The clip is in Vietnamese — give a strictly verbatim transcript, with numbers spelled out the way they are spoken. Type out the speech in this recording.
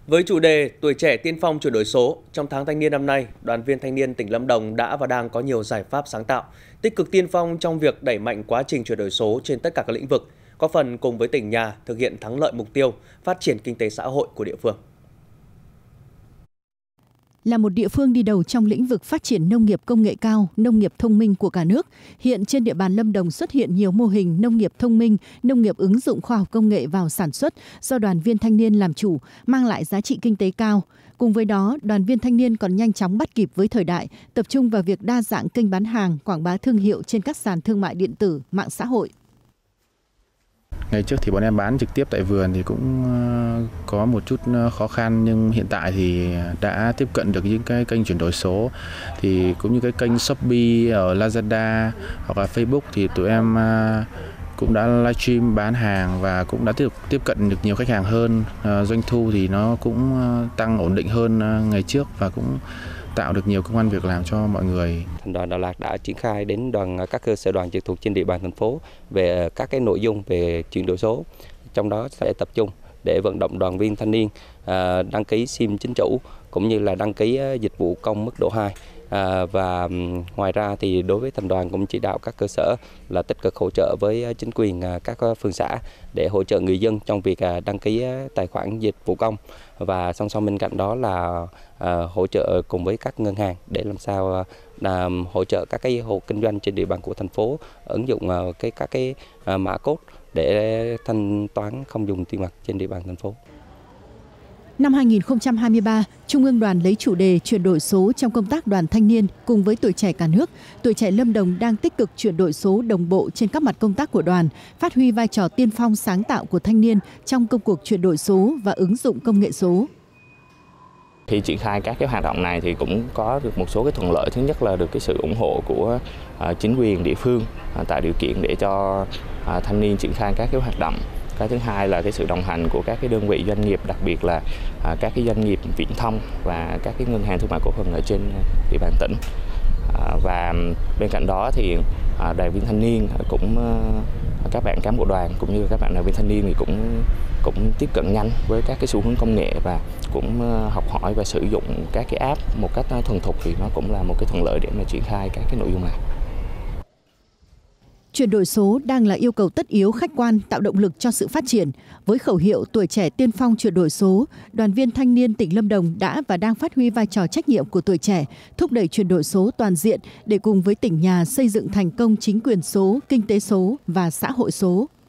Với chủ đề Tuổi trẻ tiên phong chuyển đổi số, trong tháng thanh niên năm nay, Đoàn viên thanh niên tỉnh Lâm Đồng đã và đang có nhiều giải pháp sáng tạo, tích cực tiên phong trong việc đẩy mạnh quá trình chuyển đổi số trên tất cả các lĩnh vực, có phần cùng với tỉnh nhà thực hiện thắng lợi mục tiêu phát triển kinh tế xã hội của địa phương. Là một địa phương đi đầu trong lĩnh vực phát triển nông nghiệp công nghệ cao, nông nghiệp thông minh của cả nước, hiện trên địa bàn Lâm Đồng xuất hiện nhiều mô hình nông nghiệp thông minh, nông nghiệp ứng dụng khoa học công nghệ vào sản xuất do đoàn viên thanh niên làm chủ, mang lại giá trị kinh tế cao. Cùng với đó, đoàn viên thanh niên còn nhanh chóng bắt kịp với thời đại, tập trung vào việc đa dạng kênh bán hàng, quảng bá thương hiệu trên các sàn thương mại điện tử, mạng xã hội. Ngày trước thì bọn em bán trực tiếp tại vườn thì cũng có một chút khó khăn, nhưng hiện tại thì đã tiếp cận được những cái kênh chuyển đổi số, thì cũng như cái kênh Shopee ở Lazada hoặc là Facebook thì tụi em cũng đã livestream bán hàng và cũng đã tiếp tiếp cận được nhiều khách hàng hơn. Doanh thu thì nó cũng tăng ổn định hơn ngày trước và cũng tạo được nhiều công ăn việc làm cho mọi người. Thành đoàn Đà Lạt đã triển khai đến đoàn các cơ sở đoàn trực thuộc trên địa bàn thành phố về các cái nội dung về chuyển đổi số, trong đó sẽ tập trung để vận động đoàn viên thanh niên đăng ký sim chính chủ cũng như là đăng ký dịch vụ công mức độ hai. À, và ngoài ra thì đối với thành đoàn cũng chỉ đạo các cơ sở là tích cực hỗ trợ với chính quyền các phường xã để hỗ trợ người dân trong việc đăng ký tài khoản dịch vụ công, và song song bên cạnh đó là à, hỗ trợ cùng với các ngân hàng để làm sao à, hỗ trợ các cái hộ kinh doanh trên địa bàn của thành phố ứng dụng à, cái các cái à, mã code để thanh toán không dùng tiền mặt trên địa bàn thành phố. Năm hai nghìn không trăm hai mươi ba, Trung ương Đoàn lấy chủ đề chuyển đổi số trong công tác đoàn thanh niên cùng với tuổi trẻ cả nước. Tuổi trẻ Lâm Đồng đang tích cực chuyển đổi số đồng bộ trên các mặt công tác của đoàn, phát huy vai trò tiên phong sáng tạo của thanh niên trong công cuộc chuyển đổi số và ứng dụng công nghệ số. Khi triển khai các cái hoạt động này thì cũng có được một số cái thuận lợi. Thứ nhất là được cái sự ủng hộ của uh, chính quyền địa phương, uh, tạo điều kiện để cho uh, thanh niên triển khai các cái hoạt động. Cái thứ hai là cái sự đồng hành của các cái đơn vị doanh nghiệp, đặc biệt là à, các cái doanh nghiệp viễn thông và các cái ngân hàng thương mại cổ phần ở trên địa bàn tỉnh. À, và bên cạnh đó thì à, đoàn viên thanh niên cũng à, các bạn cán bộ đoàn cũng như các bạn đoàn viên thanh niên thì cũng cũng tiếp cận nhanh với các cái xu hướng công nghệ và cũng à, học hỏi và sử dụng các cái app một cách thuần thục, thì nó cũng là một cái thuận lợi để mà triển khai các cái nội dung này. Chuyển đổi số đang là yêu cầu tất yếu khách quan, tạo động lực cho sự phát triển. Với khẩu hiệu tuổi trẻ tiên phong chuyển đổi số, đoàn viên thanh niên tỉnh Lâm Đồng đã và đang phát huy vai trò trách nhiệm của tuổi trẻ, thúc đẩy chuyển đổi số toàn diện để cùng với tỉnh nhà xây dựng thành công chính quyền số, kinh tế số và xã hội số.